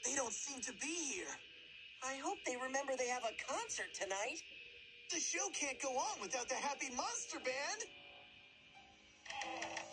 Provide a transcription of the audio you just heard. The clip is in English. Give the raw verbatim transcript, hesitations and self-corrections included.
They don't seem to be here. I hope they remember they have a concert tonight. The show can't go on without the Happy Monster Band.